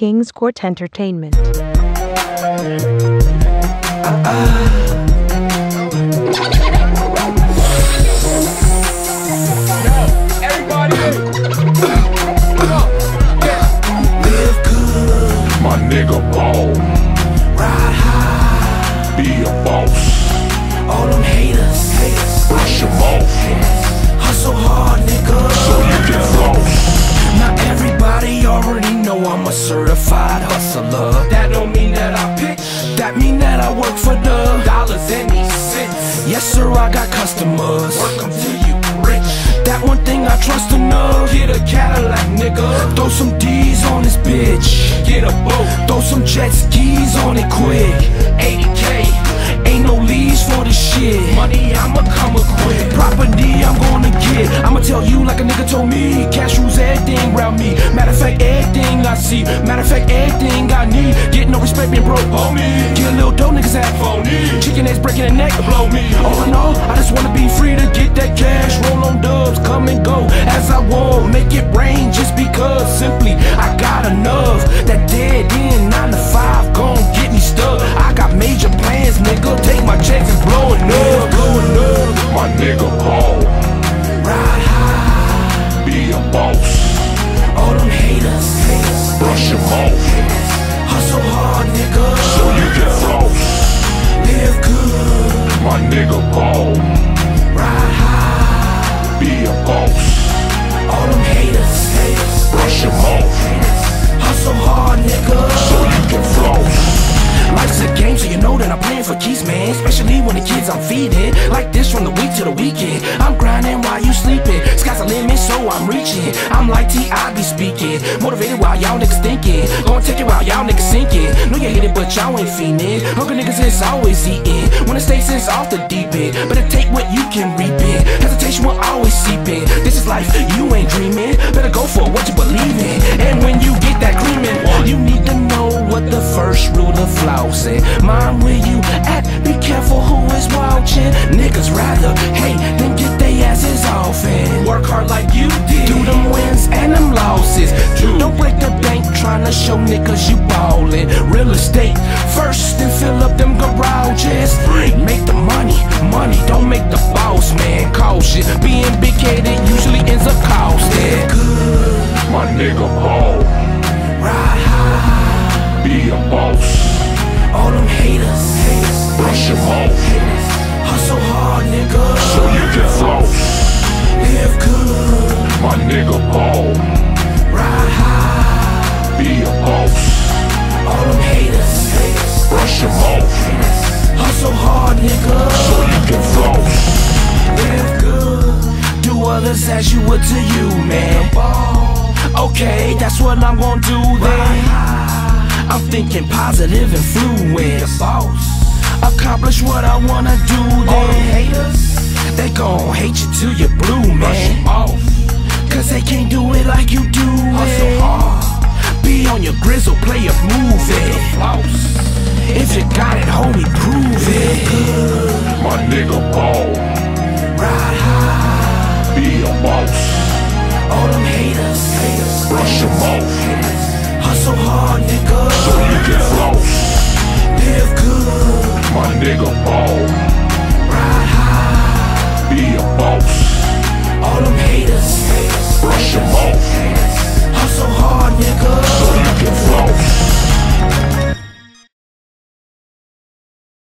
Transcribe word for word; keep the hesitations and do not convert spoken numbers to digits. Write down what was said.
King's Court Entertainment. My nigga ball, ride high, be a boss. all them haters, haters, Brush 'em off, hustle hard, nigga, so you can floss. Now everybody already know I'm a certified hustler. That don't mean that I pick, that mean that I work for the dollars and these cents. Yes sir, I got customers, work 'em till you rich. That one thing I trust enough, get a Cadillac, nigga. Throw some D's on this bitch, get a boat, throw some jet skis on it quick. eighty K, ain't no leaves for this shit. Money, I'ma come quick. Property, I'm gonna get. I'ma tell you like a nigga told me. Cash rules everything around me. Matter of fact, everything I see. Matter of fact, everything I need. Get no respect being broke, homie. Get a little dough, niggas act phony. Chicken eggs breaking the neck to blow me. All in all, I just wanna be free to get that cash. Roll on dubs, come and go as I want. Make it rain just because. Simply, I got enough. That dead end nine to five gon' get me stuck. I got major plans, nigga. Take my checks and blowing up, blowing up. My nigga ball, Ride high, be a boss. all them haters, haters, Brush 'em off, hustle hard, nigga. so you can floss. Live good, My nigga ball, ride high, be a boss. all them haters, haters, Brush 'em off, hustle hard, nigga. so you can floss. Life's a game, so you know that I'm playing for keys, man. Especially when the kids I'm feeding. Like this from the week to the weekend. I'm grinding while you sleeping. Sky's the limit, so I'm reaching. I'm like T I be speaking. Motivated while y'all niggas thinking. Gonna take it while y'all niggas sinking. Know you hate it, but y'all ain't fiending. Hungry niggas is always eating. When the stakes is off the deep end, better take what you can reap in. Hesitation will always seep in. This is life, you ain't dreaming. Better go for what you believe in. And when you get that creaming, you need to know what the first rule of flossing. Mind where you at, be careful who is watching. Niggas rather hate than get they asses off and work hard like you did. Do them wins and them losses. Don't break the bank trying to show niggas you ballin'. Real estate first and fill up them garages. Make the money, money, don't make the boss man cautious. Being big headed usually ends up costing. My nigga ball, Ride high, be a boss. all them haters, haters, Brush 'em off, hustle hard, nigga. so you can floss. Live good, My nigga ball, ride high, be a boss. all them haters, haters, Brush 'em off, hustle hard, nigga. so you can floss. Live good, do others as you would to you, man. Okay, that's what I'm gonna do then. I'm thinking positive influence. Accomplish what I wanna do then. Haters, they gon' hate you till you're blue, man. Cause they can't do it like you do it. Be on your grizzle, play a movie. If you got it, homie, prove it. My nigga ball, Ride high, be a boss. all them haters, haters, Brush 'em off,